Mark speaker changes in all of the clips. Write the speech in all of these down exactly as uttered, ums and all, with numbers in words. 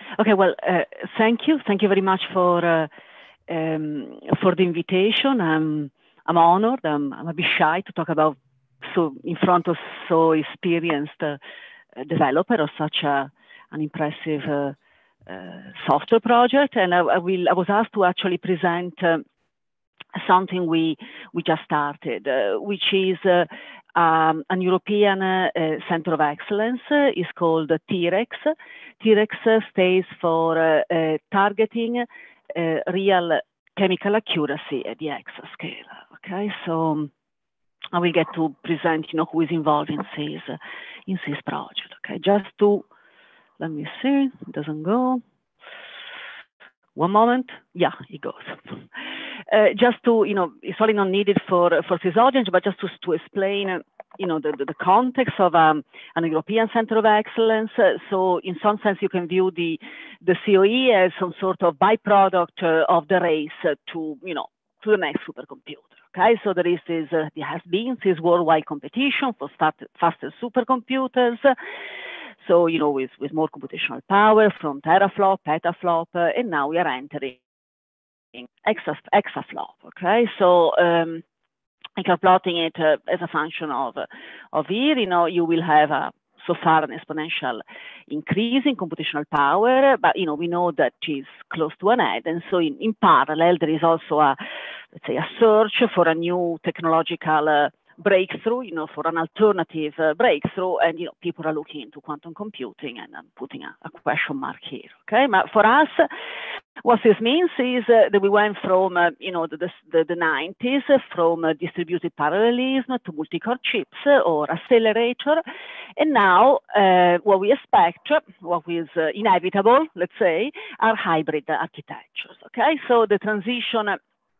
Speaker 1: Okay, well, uh, thank you. Thank you very much for uh, um, for the invitation. I'm I'm honored. I'm, I'm a bit shy to talk about so in front of so experienced uh, developer of such a an impressive uh, uh, software project. And I, I will I was asked to actually present uh, something we we just started, uh, which is uh, um, an European uh, Center of Excellence. Uh, is called T-REX. T-REX stands for uh, uh, Targeting uh, Real Chemical Accuracy at the exascale. Okay, so um, I will get to present, you know, who is involved in this uh, in this project. Okay, just to let me see, it doesn't go. One moment. Yeah, it goes. Uh, just to, you know, it's probably not needed for for this audience, but just to, to explain, uh, you know, the, the, the context of um, an European Center of Excellence. Uh, so in some sense, you can view the, the C O E as some sort of byproduct uh, of the race uh, to, you know, to the next supercomputer. Okay, so there is this, uh, there has been this worldwide competition for start, faster supercomputers. So, you know, with, with more computational power from teraflop, petaflop, uh, and now we are entering exa, exaflop, okay? So, um, if you're plotting it uh, as a function of, uh, of here, you know, you will have a, so far an exponential increase in computational power, but, you know, we know that is close to an end. And so in, in parallel, there is also a, let's say, a search for a new technological uh, breakthrough, you know, for an alternative uh, breakthrough, and, you know, people are looking into quantum computing, and I'm putting a, a question mark here, okay? But for us, what this means is uh, that we went from, uh, you know, the, the, the nineties, uh, from uh, distributed parallelism to multi-core chips uh, or accelerator, and now uh, what we expect, what is uh, inevitable, let's say, are hybrid architectures, okay? So the transition,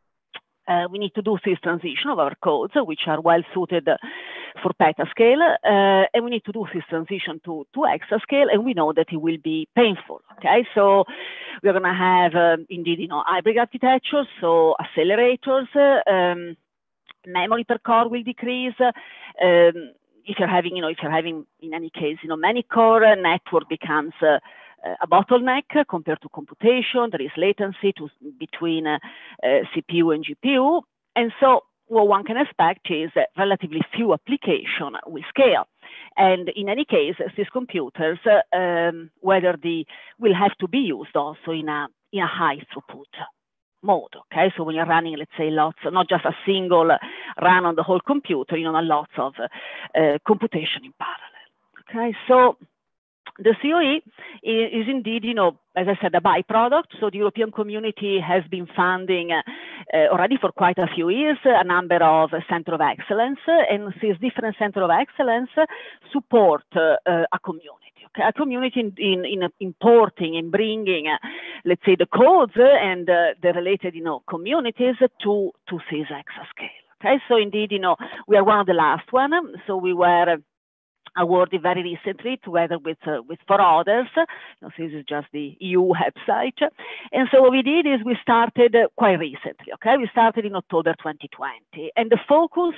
Speaker 1: Uh, we need to do this transition of our codes, uh, which are well suited uh, for petascale, uh, and we need to do this transition to, to exascale, and we know that it will be painful, okay? So we're gonna have, uh, indeed, you know, hybrid architectures, so accelerators, uh, um, memory per core will decrease. Uh, um, if you're having, you know, if you're having, in any case, you know, many core, uh, network becomes uh, a bottleneck compared to computation. There is latency to, between uh, uh, C P U and G P U. And so what one can expect is that relatively few applications will scale. And in any case, these computers, uh, um, whether the will have to be used also in a, in a high throughput mode, okay? So when you're running, let's say, lots, not just a single run on the whole computer, you know, lots of uh, uh, computation in parallel, okay? So the C O E is, is indeed, you know, as I said, a byproduct. So the European community has been funding uh, uh, already for quite a few years a number of uh, Center of Excellence, uh, and these different Center of Excellence uh, support uh, uh, a community. Okay? A community in, in, in importing and bringing, uh, let's say, the codes uh, and uh, the related, you know, communities to to this exascale. Okay, so indeed, you know, we are one of the last one. So we were Uh, awarded very recently, together with uh, with four others. You know, this is just the E U website. And so what we did is we started uh, quite recently. Okay, we started in October twenty twenty, and the focus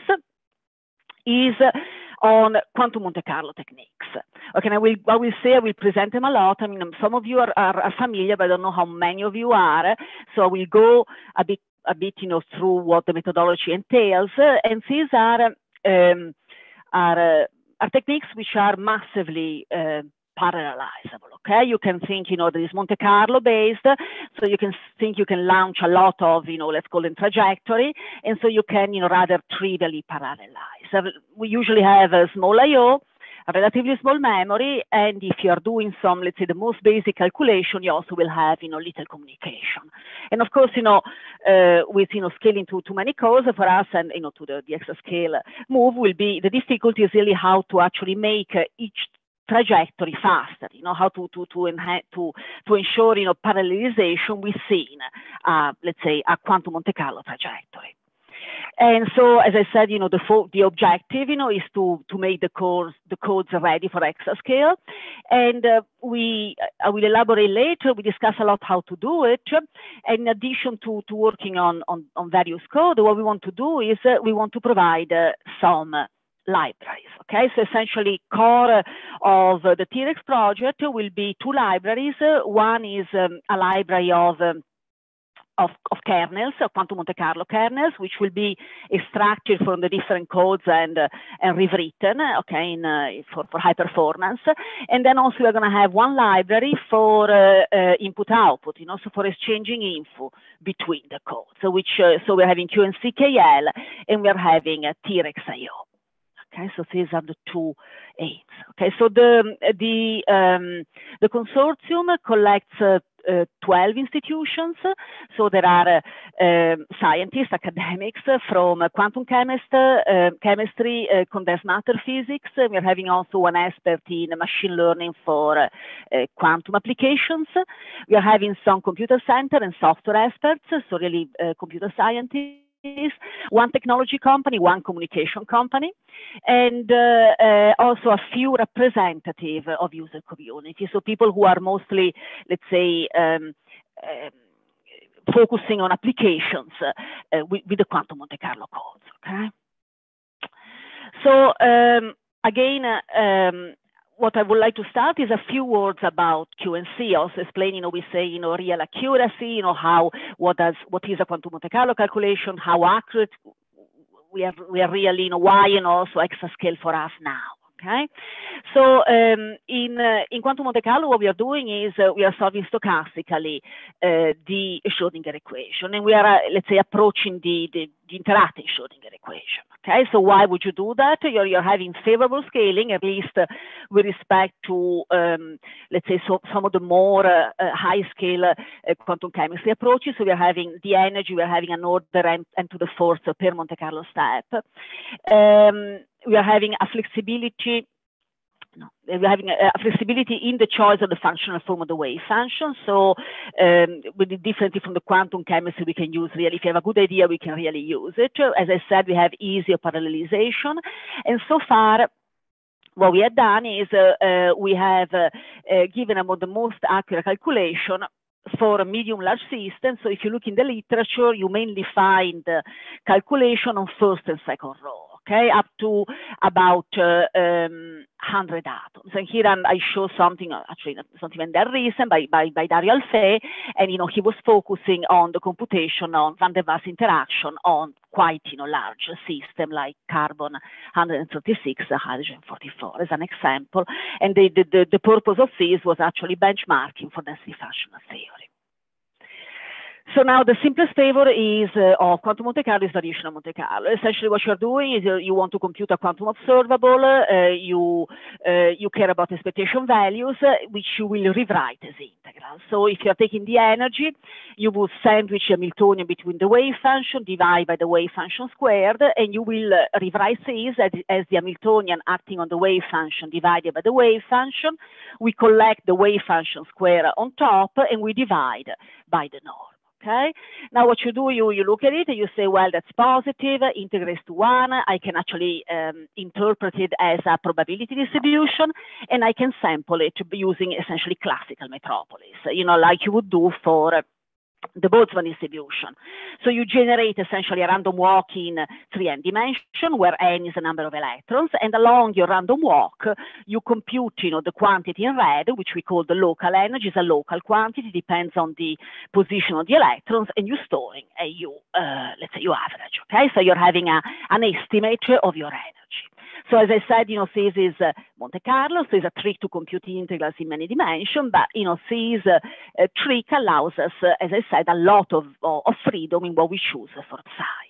Speaker 1: is uh, on quantum Monte Carlo techniques. Okay, and I will I will say I will present them a lot. I mean, some of you are, are, are familiar, but I don't know how many of you are. So I will go a bit a bit, you know, through what the methodology entails, uh, and these are um, are uh, are techniques which are massively uh, parallelizable, okay? You can think, you know, there is Monte Carlo based, so you can think you can launch a lot of, you know, let's call them trajectory, and so you can, you know, rather trivially parallelize. We usually have a small I O, a relatively small memory, and if you are doing some, let's say, the most basic calculation, you also will have, you know, little communication. And of course, you know, uh, with, you know, scaling to too many cores for us, and, you know, to the, the exascale move will be, the difficulty is really how to actually make uh, each trajectory faster, you know, how to, to, to, enhance, to, to ensure, you know, parallelization within, uh, let's say, a quantum Monte Carlo trajectory. And so, as I said, you know, the, the objective, you know, is to, to make the codes, the codes ready for exascale. And uh, we, I will elaborate later, we discuss a lot how to do it. And in addition to, to working on, on, on various code, what we want to do is uh, we want to provide uh, some libraries. Okay, so essentially core of the T-Rex project will be two libraries. One is um, a library of um, Of, of kernels, of Quantum Monte Carlo kernels, which will be extracted from the different codes and, uh, and rewritten, okay, in, uh, for, for high performance. And then also we're going to have one library for uh, uh, input-output, you know, so for exchanging info between the codes. So, which, uh, so we're having Q N C K L and we're having uh, T-Rex I O. Okay, so these are the two aims. Okay, so the the um, the consortium collects uh, uh, twelve institutions. So there are uh, um, scientists, academics from uh, quantum chemist, uh, chemistry, uh, condensed matter physics. We're having also an expert in machine learning for uh, uh, quantum applications. We are having some computer center and software experts, so really uh, computer scientists. One technology company, one communication company, and uh, uh, also a few representative of user community. So people who are mostly, let's say, um, um, focusing on applications uh, with, with the Quantum Monte Carlo codes. Okay. So um, again, uh, um, what I would like to start is a few words about Q N C, also explaining, you know, we say, you know, real accuracy, you know, how, what does, what is a Quantum Monte Carlo calculation, how accurate we are, we are really, you know, why, and also exascale for us now. Okay, so um, in uh, in Quantum Monte Carlo, what we are doing is uh, we are solving stochastically uh, the Schrödinger equation, and we are, uh, let's say, approaching the, the, the interacting Schrödinger equation. Okay, so why would you do that? You're, you're having favorable scaling, at least uh, with respect to, um, let's say, so, some of the more uh, uh, high-scale uh, quantum chemistry approaches. So we are having the energy, we are having an order and, and to the fourth per Monte Carlo step. Um, we are having a flexibility. No, we're having a, a flexibility in the choice of the functional form of the wave function. So, um, with it differently from the quantum chemistry, we can use really, if you have a good idea, we can really use it. As I said, we have easier parallelization. And so far, what we have done is uh, uh, we have uh, uh, given about the most accurate calculation for a medium large system. So if you look in the literature, you mainly find uh, calculation on first and second row. Okay, up to about uh, um, one hundred atoms. And here I'm, I show something, actually not even that recent, by, by, by Dario Alfé, and, you know, he was focusing on the computation on van der Waals interaction on quite, you know, large system like carbon one hundred thirty-six, hydrogen forty-four as an example. And the, the, the, the purpose of this was actually benchmarking for density functional theory. So now the simplest flavor is uh, of Quantum Monte Carlo is variation of Monte Carlo. Essentially what you're doing is uh, you want to compute a quantum observable, uh, you, uh, you care about expectation values, uh, which you will rewrite as integral. So if you're taking the energy, you will sandwich a Hamiltonian between the wave function, divide by the wave function squared, and you will uh, rewrite this as, as the Hamiltonian acting on the wave function divided by the wave function. We collect the wave function square on top, and we divide by the norm. Okay, now what you do, you, you look at it and you say, well, that's positive, integrates to one. I can actually um, interpret it as a probability distribution, and I can sample it using essentially classical metropolis, you know, like you would do for uh, the Boltzmann distribution. So you generate essentially a random walk in three n dimension, where n is the number of electrons, and along your random walk, you compute, you know, the quantity in red, which we call the local energy, is a local quantity, depends on the position of the electrons, and you storing a you, uh, let's say, you average. Okay, so you're having a, an estimate of your energy. So as I said, you know, this is uh, Monte Carlo, so it's a trick to compute integrals in many dimensions, but, you know, this uh, uh, trick allows us, uh, as I said, a lot of, of freedom in what we choose for psi.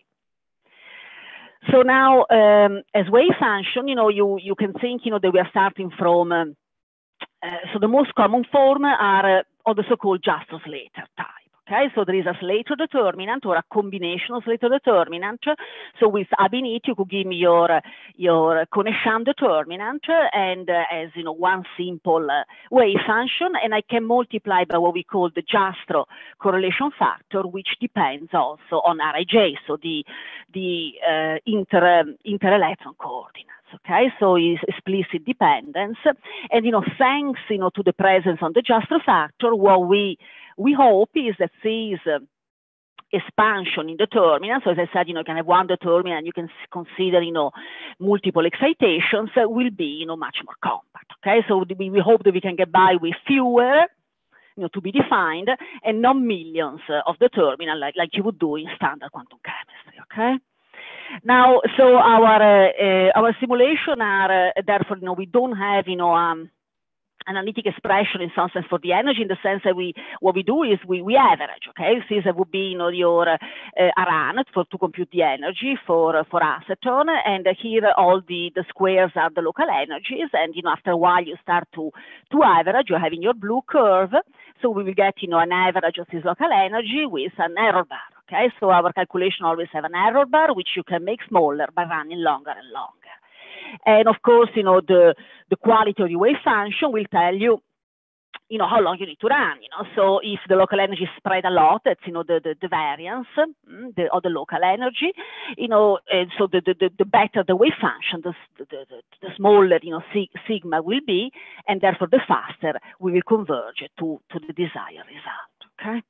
Speaker 1: So now, um, as wave function, you know, you, you can think, you know, that we are starting from, um, uh, so the most common form are uh, of the so-called Jastrow-Slater type. Okay, so there is a Slater determinant or a combination of Slater determinant. So with ab init, you could give me your your Kohn-Sham determinant, and uh, as you know, one simple uh, wave function, and I can multiply by what we call the Jastrow correlation factor, which depends also on R I J, so the the uh, inter inter electron coordinates. Okay, so is explicit dependence, and you know, thanks you know to the presence on the Jastrow factor, what we we hope is that these uh, expansion in determinant, so as I said, you know, you can have one determinant, you can consider, you know, multiple excitations, uh, will be, you know, much more compact, okay? So we, we hope that we can get by with fewer, you know, to be defined, and not millions uh, of determinant like, like you would do in standard quantum chemistry, okay? Now, so our, uh, uh, our simulation are, uh, therefore, you know, we don't have, you know, um, analytic expression in some sense for the energy, in the sense that we, what we do is we, we average, okay? Since it would be, you know, your uh, Aran for to compute the energy for uh, for acetone, and uh, here all the the squares are the local energies, and you know, after a while you start to to average. You're having your blue curve, so we will get, you know, an average of this local energy with an error bar, okay? So our calculation always have an error bar, which you can make smaller by running longer and longer. And of course, you know, the, the quality of the wave function will tell you, you know, how long you need to run, you know. So if the local energy is spread a lot, that's, you know, the, the, the variance mm, the, of the local energy, you know, and so the, the, the better the wave function, the, the, the, the smaller, you know, sig sigma will be, and therefore the faster we will converge to, to the desired result, okay?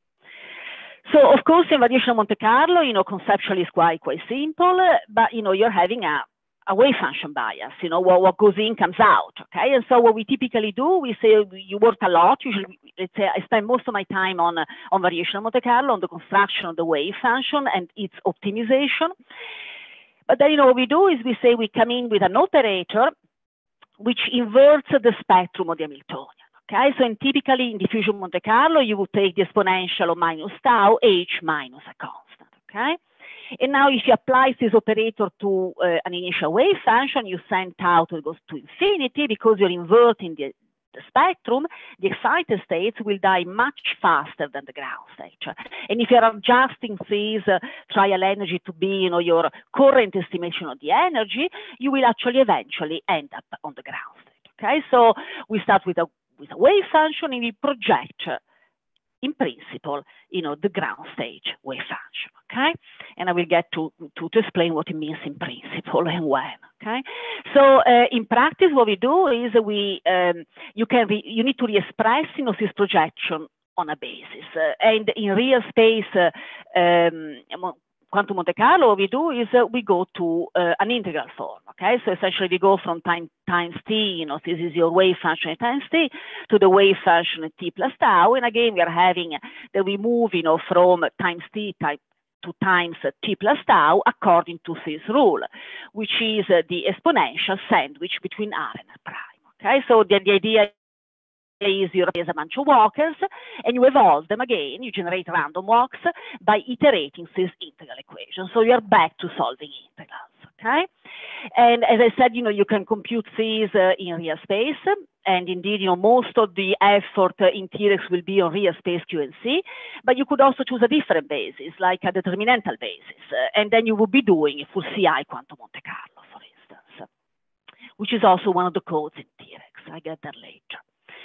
Speaker 1: So, of course, in variation of Monte Carlo, you know, conceptually is quite, quite simple, but, you know, you're having a a wave function bias, you know, what, what goes in comes out, okay? And so what we typically do, we say you work a lot, usually, let's say I spend most of my time on, uh, on variation of Monte Carlo, on the construction of the wave function and its optimization. But then, you know, what we do is we say we come in with an operator which inverts the spectrum of the Hamiltonian, okay? So in typically in diffusion Monte Carlo, you would take the exponential of minus tau, h minus a constant, okay? And now if you apply this operator to uh, an initial wave function, you send tau to goes to infinity because you're inverting the, the spectrum, the excited states will die much faster than the ground state. And if you're adjusting this uh, trial energy to be, you know, your current estimation of the energy, you will actually eventually end up on the ground state, okay? So we start with a, with a wave function and we project uh, in principle, you know, the ground stage wave function, okay? And I will get to, to, to explain what it means in principle and when, okay? So uh, in practice, what we do is we, um, you can, re you need to re-express, you know, this projection on a basis. Uh, and in real space, uh, um, Quantum Monte Carlo, what we do is uh, we go to uh, an integral form, okay? So essentially we go from time times t, you know, this is your wave function at times t, to the wave function at t plus tau. And again, we are having that we move, you know, from times t type to times t plus tau according to this rule, which is uh, the exponential sandwich between r and r prime, okay? So the, the idea is you raise a bunch of walkers and you evolve them again, you generate random walks by iterating this integral equation. So you're back to solving integrals, okay? And as I said, you know, you can compute these uh, in real space, and indeed, you know, most of the effort uh, in T R E X will be on real space Q and C, but you could also choose a different basis, like a determinantal basis, uh, and then you would be doing a full C I quantum Monte Carlo, for instance, which is also one of the codes in T R E X. I get that later.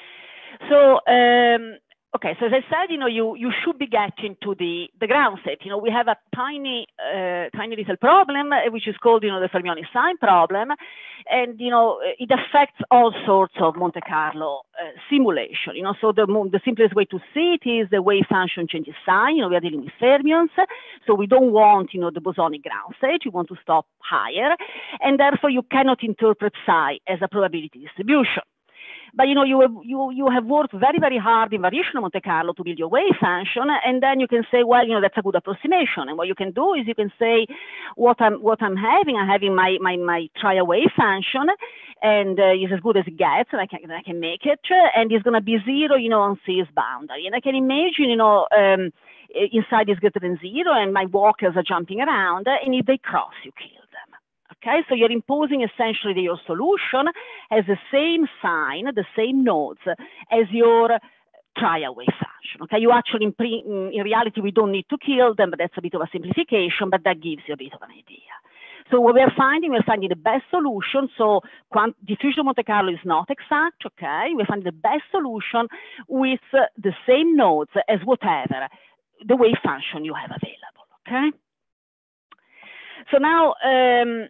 Speaker 1: So, um, okay, so as I said, you know, you, you should be getting to the, the ground state. You know, we have a tiny, uh, tiny little problem, uh, which is called, you know, the Fermionic sign problem. And, you know, it affects all sorts of Monte Carlo uh, simulation. You know, so the, the simplest way to see it is the wave function changes sign. You know, we are dealing with fermions. So we don't want, you know, the bosonic ground state. We want to stop higher. And therefore, you cannot interpret psi as a probability distribution. But, you know, you have, you, you have worked very, very hard in variation of Monte Carlo to build your wave function, and then you can say, well, you know, that's a good approximation. And what you can do is you can say, what I'm, what I'm having, I'm having my, my, my trial wave function, and uh, it's as good as it gets, and I can, I can make it, and it's going to be zero, you know, on C's boundary. And I can imagine, you know, um, inside is greater than zero, and my walkers are jumping around, and if they cross, you kill them. Okay, so you're imposing essentially that your solution has the same sign, the same nodes as your trial wave function. Okay, you actually, in, pre in reality, we don't need to kill them, but that's a bit of a simplification, but that gives you a bit of an idea. So what we're finding, we're finding the best solution. So diffusion Monte Carlo is not exact, okay? We're finding the best solution with uh, the same nodes as whatever the wave function you have available, okay? So now, um,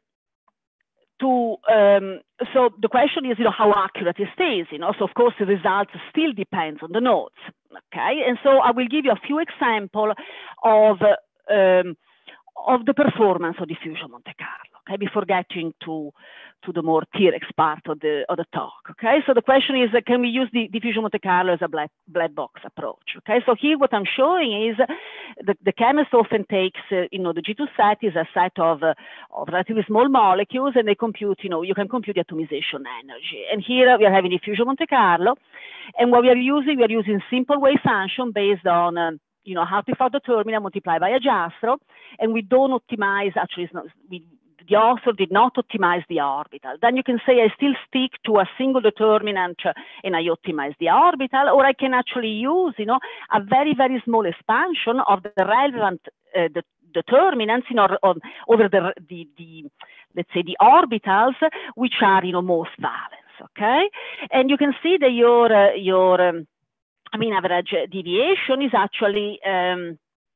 Speaker 1: To, um, so the question is, you know, how accurate it stays, you know, so of course the results still depends on the nodes, okay? And so I will give you a few examples of, um, of the performance of diffusion Monte Carlo, okay, before getting to, to the more theoretical part of the, of the talk, okay? So the question is, uh, can we use the diffusion Monte Carlo as a black, black box approach, okay? So here what I'm showing is the, the chemist often takes, uh, you know, the G two set is a set of, uh, of relatively small molecules, and they compute, you know, you can compute the atomization energy. And here we are having diffusion Monte Carlo, and what we are using, we are using simple wave function based on, um, you know, Hartree-Fock determinant multiplied by Ajastro, and we don't optimize, actually, it's not, we, the author did not optimize the orbital. Then you can say I still stick to a single determinant uh, and I optimize the orbital, or I can actually use, you know, a very, very small expansion of the relevant uh, the determinants, you know, on, over the, the, the, let's say, the orbitals, which are, you know, most valence, okay? And you can see that your, uh, your um, I mean, average deviation is actually, um,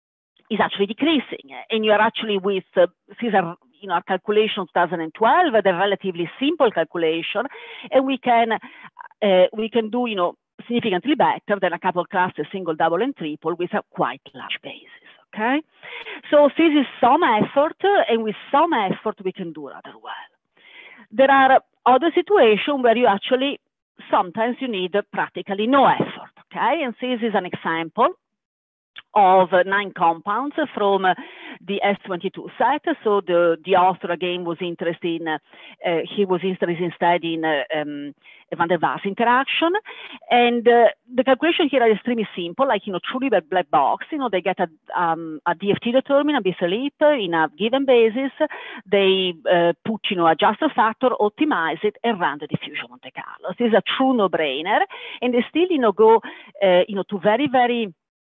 Speaker 1: is actually decreasing, and you are actually with, uh, these are, you know, our calculation two thousand twelve, they're relatively simple calculation, and we can, uh, we can do, you know, significantly better than a couple clusters, single, double, and triple with a quite large basis, okay? So this is some effort, and with some effort, we can do rather well. There are other situations where you actually, sometimes you need practically no effort, okay? And this is an example of uh, nine compounds from uh, the S twenty-two set. So the, the author again was interested in, uh, uh, he was interested instead in uh, um, van der Waals interaction. And uh, the calculation here are extremely simple, like, you know, truly black box. You know, they get a, um, a D F T determinant, B Philippe, in a given basis. They uh, put, you know, a Ajastro factor, optimize it, and run the diffusion Monte Carlo. This is a true no-brainer. And they still, you know, go, uh, you know, to very, very,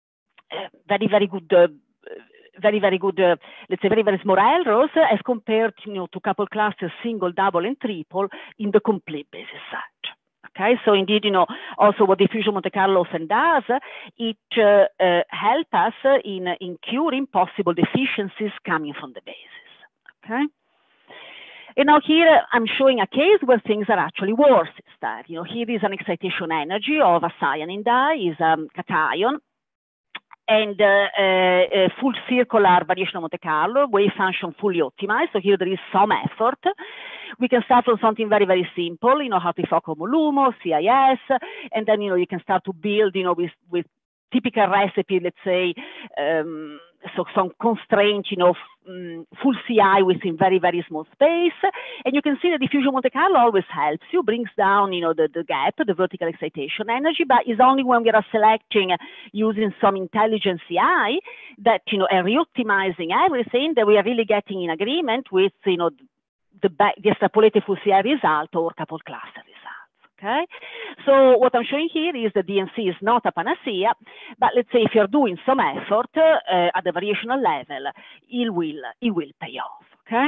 Speaker 1: Uh, very, very good, uh, very, very good, uh, let's say, very, very small errors uh, as compared, you know, to couple clusters, single, double, and triple in the complete basis set. Okay, so indeed, you know, also what diffusion Monte Carlo often does, uh, it uh, uh, helps us uh, in, in curing possible deficiencies coming from the basis. Okay. And now here I'm showing a case where things are actually worse instead. You know, here is an excitation energy of a cyanine dye, is a um, cation, and uh, uh, full circular variation of Monte Carlo, wave function fully optimized. So here there is some effort. We can start from something very, very simple, you know, Hartree-Fock homolumo, C I S, and then, you know, you can start to build, you know, with, with typical recipe, let's say, um, so some constraint, you know, um, full C I within very, very small space. And you can see the diffusion Monte Carlo always helps you, brings down, you know, the, the gap, the vertical excitation energy, but it's only when we are selecting uh, using some intelligent C I that, you know, and re-optimizing everything, that we are really getting in agreement with, you know, the, the extrapolated full C I result or couple cluster result. Okay, so what I'm showing here is that D N C is not a panacea, but let's say if you're doing some effort uh, at the variational level, it will, it will pay off. Okay,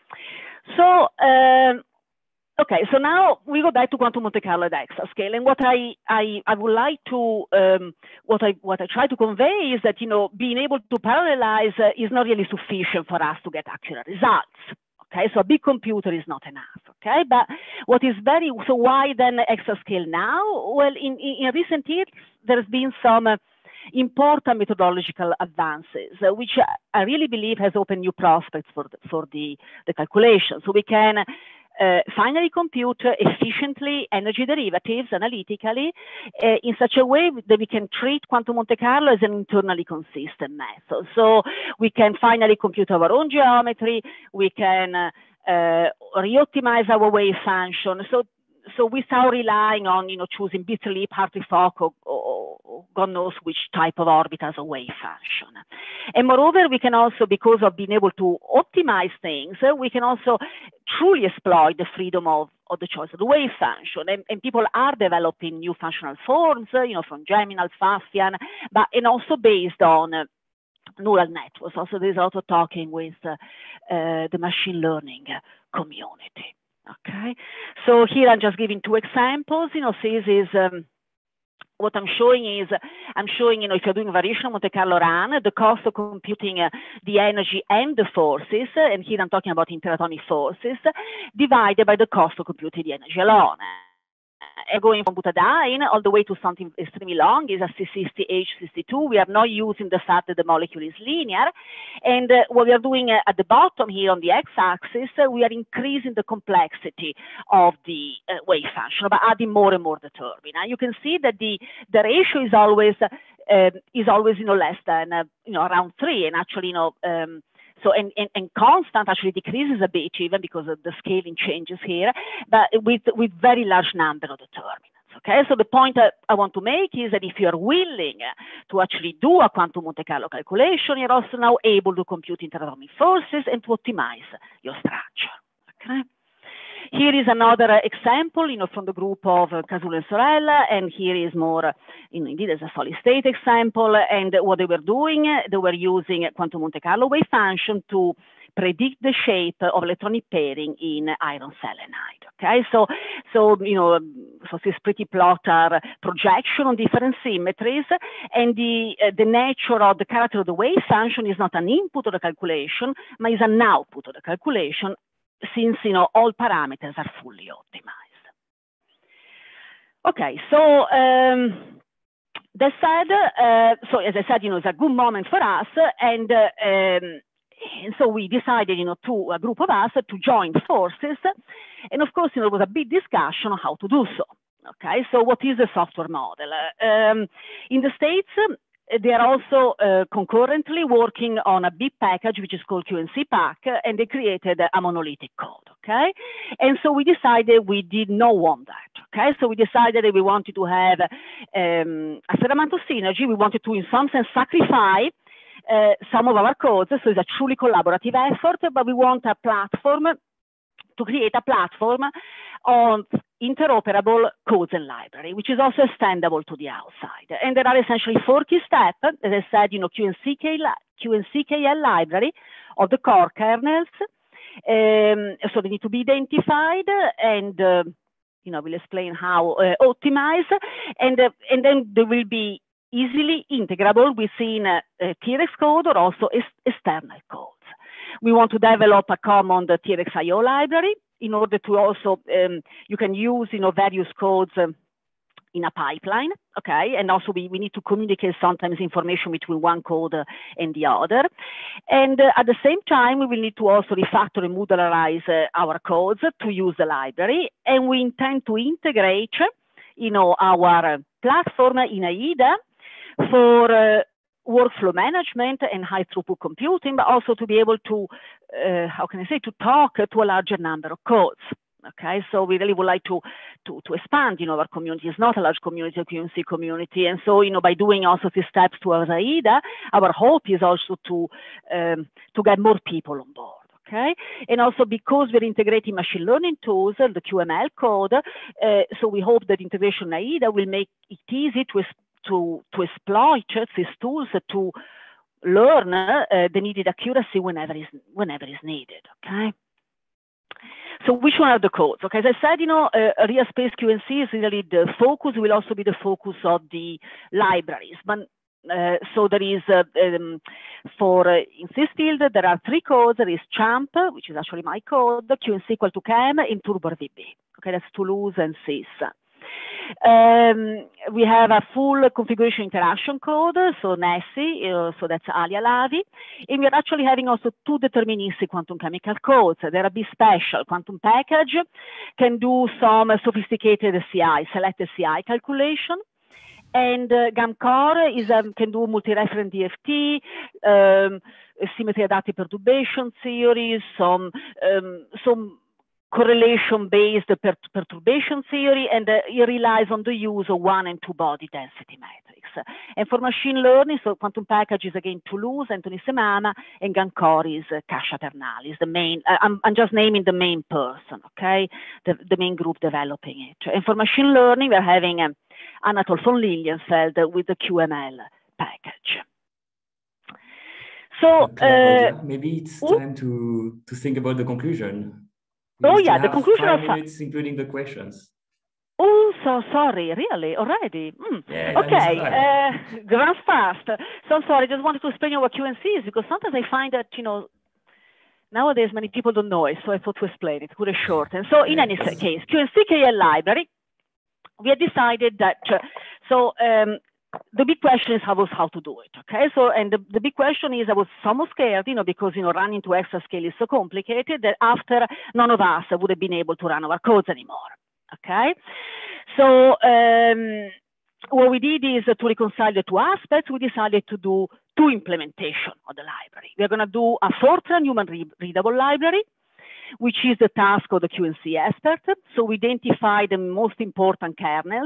Speaker 1: so um, okay, so now we go back to quantum Monte Carlo at exascale, and what I I, I would like to um, what I what I try to convey is that, you know, being able to parallelize uh, is not really sufficient for us to get accurate results. Okay, so a big computer is not enough. Okay, but what is very, so why then exascale now? Well, in, in, in recent years, there's been some uh, important methodological advances, uh, which I really believe has opened new prospects for the, for the, the calculation. So we can uh, finally compute efficiently energy derivatives analytically uh, in such a way that we can treat quantum Monte Carlo as an internally consistent method. So we can finally compute our own geometry, we can uh, uh, re-optimize our wave function. So, so without relying on, you know, choosing B Philippe, Hartree-Fock, or, or, or God knows which type of orbit as a wave function. And moreover, we can also, because of being able to optimize things, uh, we can also truly exploit the freedom of, of the choice of the wave function. And, and people are developing new functional forms, uh, you know, from Geminal, Pfaffian, but and also based on uh, neural networks. Also, there's also talking with uh, uh, the machine learning community. Okay, so here I'm just giving two examples. You know, this is um, what I'm showing is I'm showing, you know, if you're doing a variational Monte Carlo run, the cost of computing uh, the energy and the forces, and here I'm talking about interatomic forces, divided by the cost of computing the energy alone. uh, going from butadiene all the way to something extremely long, is a C sixty H sixty-two. We are not using the fact that the molecule is linear. And uh, what we are doing uh, at the bottom here on the x-axis, uh, we are increasing the complexity of the uh, wave function by adding more and more determinant. Now you can see that the, the ratio is always, uh, is always you know, less than, uh, you know, around three. And actually, you know, um, So, and, and, and constant actually decreases a bit even because of the scaling changes here, but with, with very large number of determinants, okay? So the point I, I want to make is that if you're willing to actually do a quantum Monte Carlo calculation, you're also now able to compute interatomic forces and to optimize your structure, okay? Here is another uh, example, you know, from the group of uh, Casulo and Sorella, and here is more, uh, you know, indeed as a solid state example, and what they were doing, uh, they were using quantum Monte Carlo wave function to predict the shape of electronic pairing in iron selenide, okay? So, so you know, so this pretty plot are projection on different symmetries, and the, uh, the nature of the character of the wave function is not an input of the calculation, but is an output of the calculation, since, you know, all parameters are fully optimized. Okay, so um, that said, uh, so as I said, you know, it's a good moment for us, and, uh, um, and so we decided, you know, to a group of us to join forces, and of course, you know, there was a big discussion on how to do so. Okay, so what is the software model? Um, in the States, they are also uh, concurrently working on a big package, which is called Q N C pack, and they created a monolithic code, okay? And so we decided we did not want that, okay? So we decided that we wanted to have um, a fair amount of synergy. We wanted to, in some sense, sacrifice uh, some of our codes, so it's a truly collaborative effort, but we want a platform, to create a platform on interoperable codes and library, which is also extendable to the outside. And there are essentially four key steps. As I said, you know, Q N C K L library of the core kernels. Um, so they need to be identified, and uh, you know, we'll explain how uh, optimize, and uh, and then they will be easily integrable within uh, uh, T R X code or also ex external codes. We want to develop a common T R X I O library in order to also, um, you can use, you know, various codes um, in a pipeline, okay? And also we, we need to communicate sometimes information between one code uh, and the other. And uh, at the same time, we will need to also refactor and modularize uh, our codes to use the library. And we intend to integrate, you know, our platform in AIDA for uh, workflow management and high throughput computing, but also to be able to, uh, how can I say, to talk to a larger number of codes. Okay, so we really would like to, to, to expand, you know, our community. It's not a large community, a Q N C community. And so, you know, by doing also these steps towards AIDA, our hope is also to, um, to get more people on board. Okay, and also because we're integrating machine learning tools, the Q M L code, uh, so we hope that integration in AIDA will make it easy to to, to exploit these tools to learn uh, the needed accuracy whenever is, whenever is needed, okay? So which one are the codes? Okay, as I said, you know, uh, real space Q N C is really the focus, will also be the focus of the libraries. But uh, so there is, uh, um, for uh, in this field, there are three codes. There is CHAMP, which is actually my code, Q N C equal to C A M, and TurboRVB. Okay, that's Toulouse and S I S. Um, we have a full configuration interaction code, so Nessie, uh, so that's Alia Lavi. And we're actually having also two deterministic quantum chemical codes. They're a bit special. Quantum package can do some sophisticated C I, selected C I calculation. And uh, GAMCore is, um, can do multi-referent D F T, um, symmetry adaptive perturbation theories, some, um, some correlation-based per perturbation theory, and uh, it relies on the use of one and two body density metrics. And for machine learning, so quantum package is again Toulouse, Anthony Semama, and GAMCore is uh, Kasia Ternalis, the main, uh, I'm, I'm just naming the main person, okay? The, the main group developing it. And for machine learning, we're having um, Anatol von Lilienfeld with the Q M L package. So,
Speaker 2: uh, maybe it's time to, to think about the conclusion. We
Speaker 1: oh yeah, the conclusion
Speaker 2: five
Speaker 1: of
Speaker 2: minutes, including the questions.
Speaker 1: Oh, so sorry, really, already? Mm.
Speaker 2: Yeah,
Speaker 1: okay, uh, grand fast. So I'm sorry, I just wanted to explain what Q N C is, because sometimes I find that, you know, nowadays many people don't know it, so I thought to explain it, put it short. And so in any case, Q N C K L library we had decided that, uh, so um, the big question is how was how to do it, okay? So, and the, the big question is I was somewhat scared, you know, because, you know, running to exascale is so complicated that after none of us would have been able to run our codes anymore, okay? So um, what we did is uh, to reconcile the two aspects, we decided to do two implementation of the library. We're gonna do a Fortran human re readable library, which is the task of the Q N C expert. So we identify the most important kernels,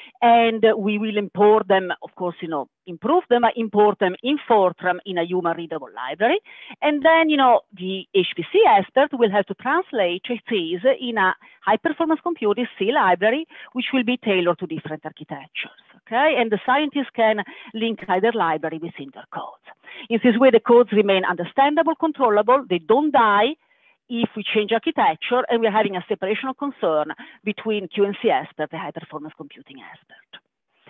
Speaker 1: and we will import them, of course, you know, improve them, import them in Fortran in a human readable library. And then, you know, the H P C expert will have to translate these in a high performance computing C library, which will be tailored to different architectures. Okay, and the scientists can link either library within their codes. In this way, the codes remain understandable, controllable, they don't die if we change architecture, and we're having a separation of concern between Q N C expert and high performance computing expert.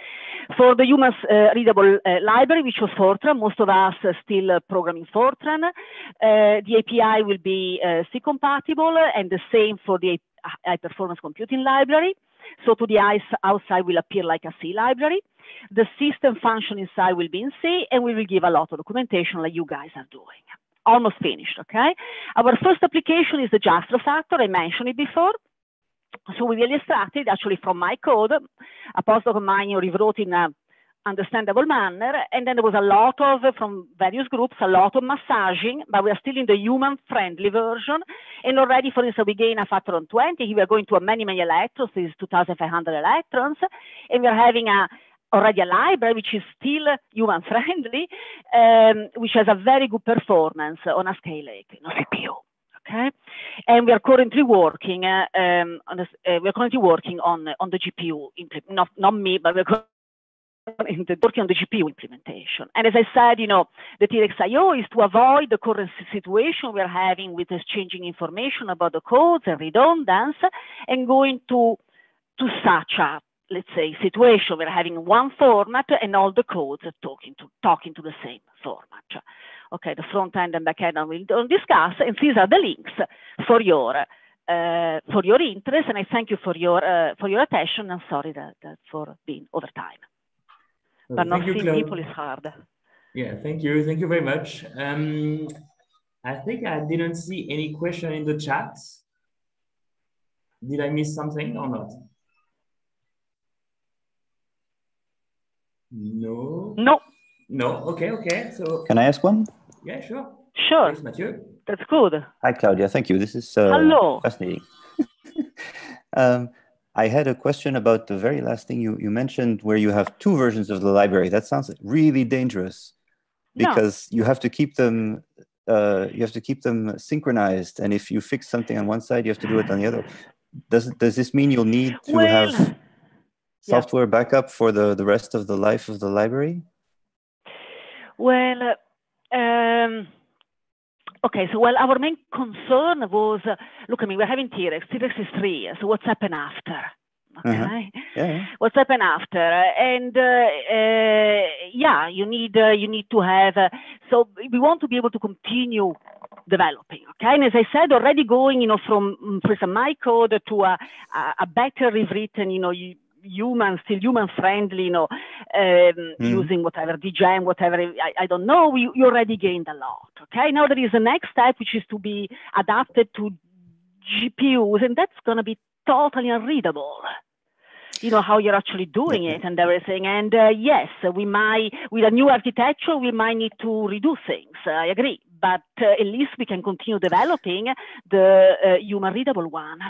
Speaker 1: For the human uh, readable uh, library, which was Fortran, most of us uh, still uh, programming Fortran. Uh, the A P I will be uh, C compatible, and the same for the high performance computing library. So to the outside will appear like a C library. The system function inside will be in C, and we will give a lot of documentation like you guys are doing. Almost finished, okay? Our first application is the Jastrow factor, I mentioned it before. So we will extract it actually from my code. A postdoc of mine rewrote in an understandable manner, and then there was a lot of, from various groups, a lot of massaging, but we are still in the human-friendly version. And already, for instance, we gain a factor of twenty. We are going to a many, many electrons. This is two thousand five hundred electrons. And we are having a already a library which is still human-friendly, um, which has a very good performance on a Skylake, Lake, no C P U. Okay, and we are currently working. Uh, um, on this, uh, we are currently working on on the G P U. Not not me, but we're working on the G P U implementation. And as I said, you know, the T Rex I O is to avoid the current situation we're having with exchanging information about the codes and redundance, and going to to such a, let's say, situation we're having one format and all the codes are talking to talking to the same format. Okay, the front end and back end we don't discuss, and these are the links for your uh, for your interest. And I thank you for your uh, for your attention. I'm sorry that, that for being over time,
Speaker 2: well,
Speaker 1: but not
Speaker 2: you,
Speaker 1: seeing
Speaker 2: Claude.
Speaker 1: people is hard.
Speaker 2: Yeah, thank you, thank you very much. Um, I think I didn't see any question in the chat. Did I miss something or not? No.
Speaker 1: No.
Speaker 2: No. Okay. Okay. So
Speaker 3: can I ask one?
Speaker 2: Yeah. Sure.
Speaker 1: Sure.
Speaker 2: Thanks, Mathieu.
Speaker 1: That's good.
Speaker 3: Hi, Claudia. Thank you. This is uh,
Speaker 1: Hello.
Speaker 3: fascinating. um, I had a question about the very last thing you you mentioned, where you have two versions of the library. That sounds really dangerous because no. you have to keep them. Uh, you have to keep them synchronized, and if you fix something on one side, you have to do it on the other. Does does this mean you'll need to well, have software yeah. backup for the, the rest of the life of the library?
Speaker 1: Well, um, okay, so well, our main concern was, uh, look, I mean, we're having T Rex, T Rex is three years, so what's happened after? Okay,
Speaker 3: uh-huh. yeah.
Speaker 1: What's happened after? And uh, uh, yeah, you need uh, you need to have, uh, so we want to be able to continue developing, okay? And as I said, already going, you know, from, for example, my code to a, a better rewritten, you know, you, human, still human-friendly, you know, um, mm. using whatever, D GEM, whatever, I, I don't know, we, you already gained a lot, okay? Now there is the next step, which is to be adapted to G P Us, and that's going to be totally unreadable. You know, how you're actually doing it and everything. And uh, yes, we might, with a new architecture, we might need to redo things, I agree. But uh, at least we can continue developing the uh, human readable one.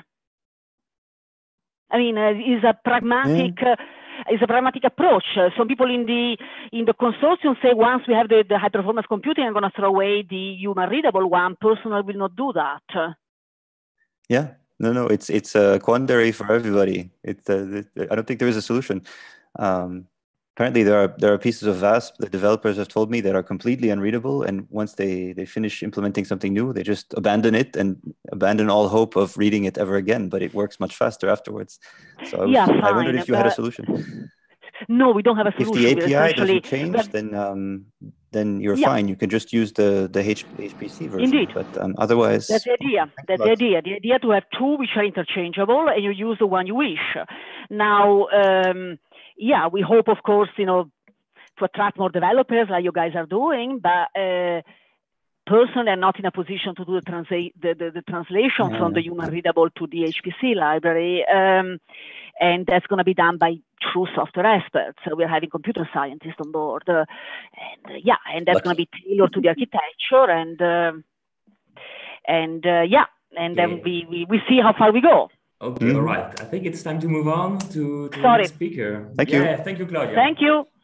Speaker 1: I mean, uh, it's a pragmatic, mm. uh, it's a pragmatic approach. Uh, some people in the in the consortium say once we have the, the high performance computing, I'm going to throw away the human readable one. Personally, will not do that.
Speaker 3: Yeah, no, no, it's it's a quandary for everybody. It's uh, I don't think there is a solution. Um, apparently, there are there are pieces of VASP that developers have told me that are completely unreadable, and once they they finish implementing something new, they just abandon it and abandon all hope of reading it ever again. But it works much faster afterwards. So I, was,
Speaker 1: yeah, fine,
Speaker 3: I wondered if you had a solution.
Speaker 1: No, we don't have a solution.
Speaker 3: If the A P I doesn't change, then um, then you're
Speaker 1: Yeah.
Speaker 3: fine. You can just use the the H P C version.
Speaker 1: Indeed.
Speaker 3: But um, otherwise,
Speaker 1: That's the idea. That's the idea. The idea to have two which are interchangeable, and you use the one you wish. Now, um, yeah, we hope, of course, you know, to attract more developers like you guys are doing, but uh, personally, I'm not in a position to do the, transa the, the, the translation
Speaker 3: yeah.
Speaker 1: from the human readable to the H P C library. Um, and that's going to be done by true software experts. So we're having computer scientists on board. Uh, and uh, yeah, and that's going to be tailored to the architecture. And, uh, and uh, yeah, and
Speaker 2: yeah.
Speaker 1: then we, we, we see how far we go.
Speaker 2: Okay, mm-hmm. All right. I think it's time to move on to, to the
Speaker 1: Sorry.
Speaker 2: next speaker.
Speaker 3: Thank
Speaker 2: yeah,
Speaker 3: you.
Speaker 2: Thank you, Claudia.
Speaker 1: Thank you.